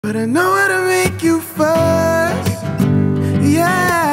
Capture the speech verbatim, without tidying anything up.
but I know how to make you fuss. Yeah.